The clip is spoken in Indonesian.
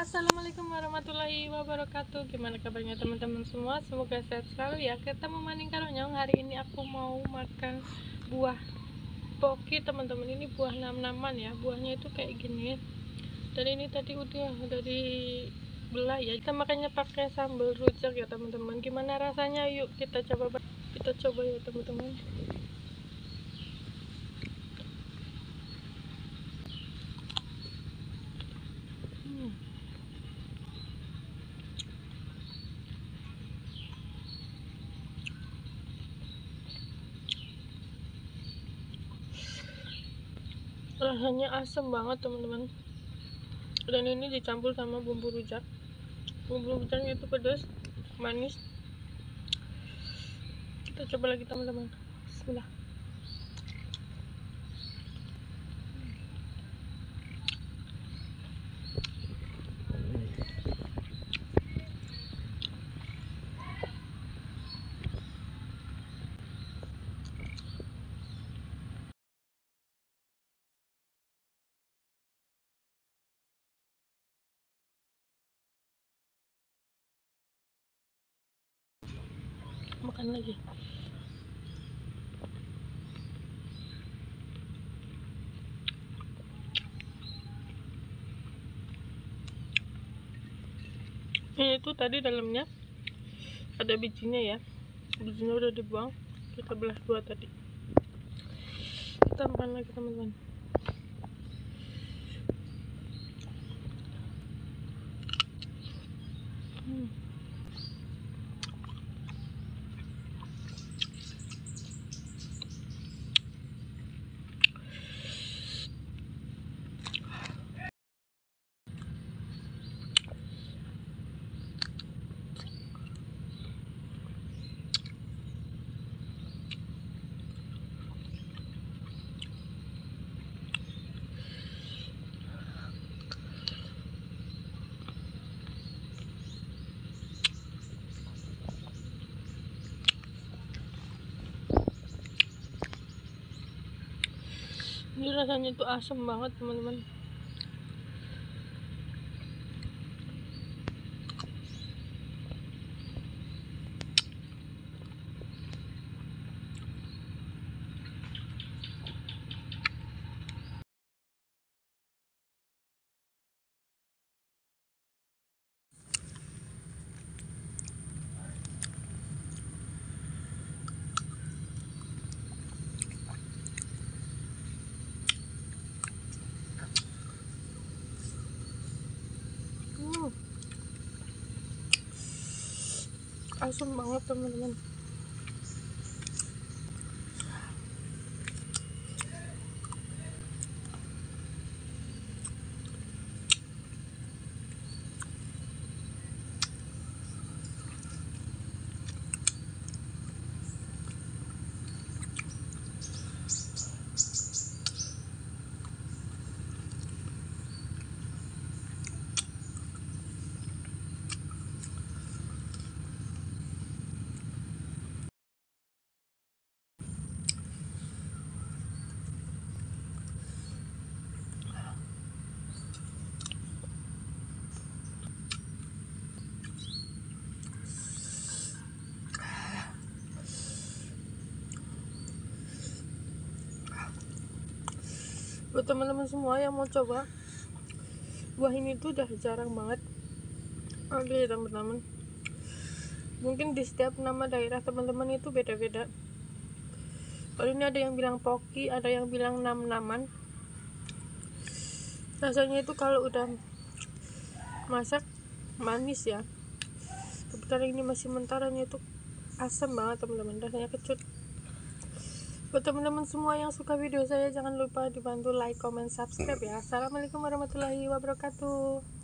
Assalamualaikum warahmatullahi wabarakatuh. Gimana kabarnya teman-teman semua? Semoga sehat selalu ya. Kita memaning karonyong. Hari ini aku mau makan buah poki teman-teman. Ini buah nam-naman ya. Buahnya itu kayak gini. Dan ini tadi udah dibelah ya. Kita makannya pakai sambal rujak ya teman-teman. Gimana rasanya? Yuk kita coba ya teman-teman. Rasanya asam banget teman-teman, dan ini dicampur sama bumbu rujak. Bumbu rujaknya itu pedas manis. Kita coba lagi teman-teman. Bismillah. Makan lagi. Ini tuh tadi dalamnya ada bijinya ya. Bijinya udah dibuang. Kita belah dua tadi. Kita makan lagi teman-teman. Ini rasanya tuh asam banget teman-teman. Asam banget teman-teman. Buat teman-teman semua yang mau coba buah ini tuh udah jarang banget ada ya teman-teman. Mungkin di setiap nama daerah teman-teman itu beda-beda. Kalau ini ada yang bilang poki, ada yang bilang nam-naman. Rasanya itu kalau udah masak manis ya, tapi kalau ini masih mentaranya itu asam banget teman-teman, rasanya kecut. Buat teman-teman semua yang suka video saya, jangan lupa dibantu like, comment, subscribe ya. Assalamualaikum warahmatullahi wabarakatuh.